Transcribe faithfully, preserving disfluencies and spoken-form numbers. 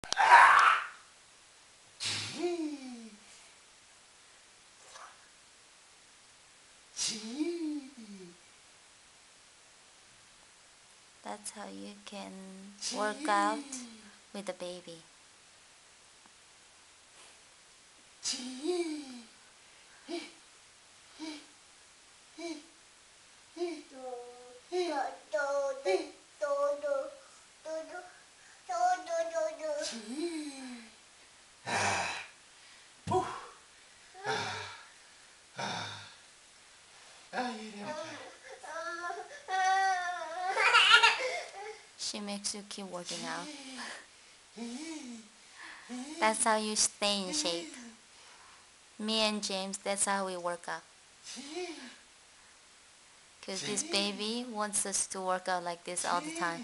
That's how you can work out with the baby. She makes you keep working out. That's how you stay in shape. Me and James, that's how we work out. Because this baby wants us to work out like this all the time.